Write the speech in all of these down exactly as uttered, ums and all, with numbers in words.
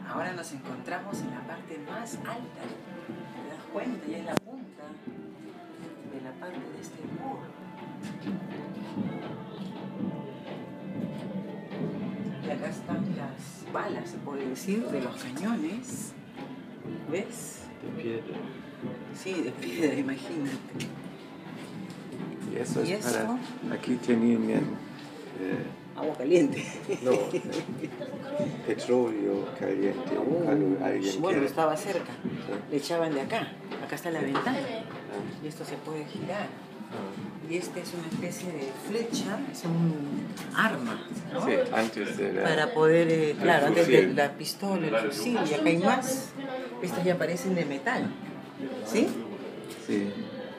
Ahora nos encontramos en la parte más alta. ¿Te das cuenta? Ya es la punta de la parte de este muro. Y acá están las balas, se puede decir, de los cañones. ¿Ves? De piedra. Sí, de piedra, imagínate. Y eso ¿Y es eso? para... Aquí tenían... Eh, Agua caliente. no, eh, petróleo caliente. Uh, cuando alguien bueno, quiere. estaba cerca. Sí. Le echaban de acá. Acá está la ventana. Ah, Y esto se puede girar. ah. Y este es una especie de flecha, es un arma, ¿no? Sí, antes de la... Para poder, eh, claro, antes de fusil. la pistola, el fusil, y acá hay más. Estas ya parecen de metal, ¿sí? Sí.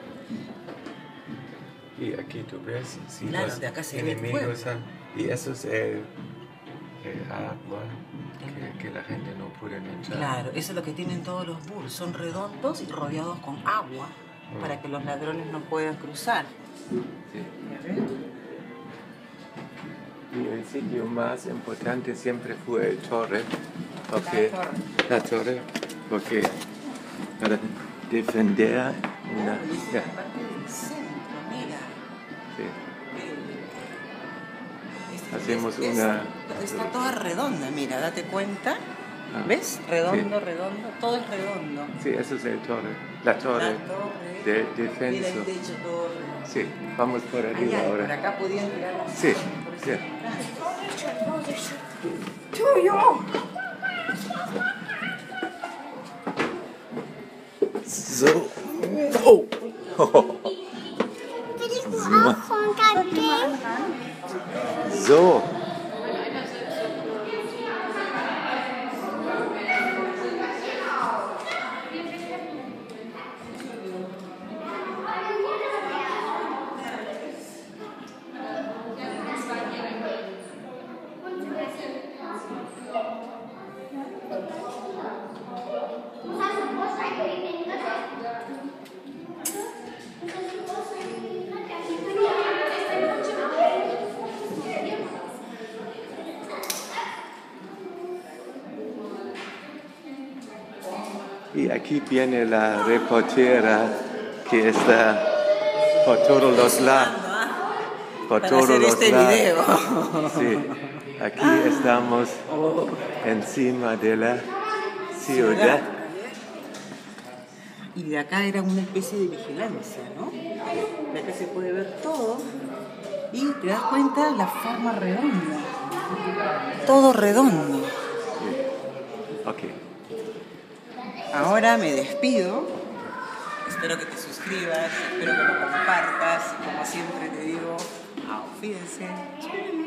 Y aquí tú ves, si Claro, los de acá se ve el fuego. enemigos han... Y eso es el, el agua que, que la gente no puede echar. Claro, eso es lo que tienen todos los burros, son redondos y rodeados con agua para que los ladrones no puedan cruzar. Sí. ¿Ya ves? Y el sitio más importante siempre fue el torre, porque La torre. la torre, porque para defender una, Y esta es ya, la parte del centro, mira. sí, Este- hacemos es- una, Está toda redonda, mira, date cuenta. Ah, ¿Ves? Redondo, sí. redondo, todo es redondo. sí, eso es el torre, la torre La torre. de Mira defensa. el techo todo redondo. Sí, vamos por arriba Allá, por ahora. acá podían tirar las Sí, por esa sí. ventana. ¡Tuyo! So, oh, Willst du auch von Kaffee? so. Y aquí viene la reportera que está por todos los lados. Por Para todos hacer los este lados. video. Sí, aquí estamos encima de la ciudad. Y de acá era una especie de vigilancia, ¿no? De acá se puede ver todo. Y te das cuenta la forma redonda. Todo redondo. Sí. Ok. Ahora me despido. Espero que te suscribas, espero que lo compartas. Como siempre te digo, auf Wiedersehen.